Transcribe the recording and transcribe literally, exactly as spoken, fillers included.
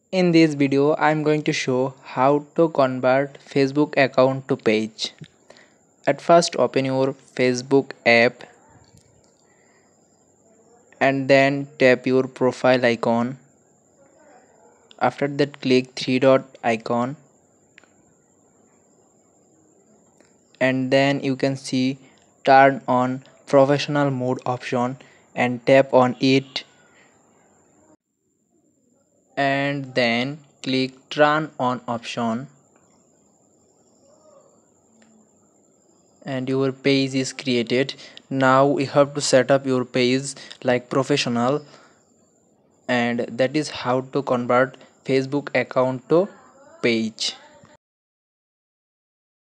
In this video, I'm going to show how to convert Facebook account to page. At first, open your Facebook app and then tap your profile icon. After that, click three dot icon and then you can see turn on professional mode option and tap on it and then click turn on option and your page is created. Now you have to set up your page like professional, and that is how to convert Facebook account to page.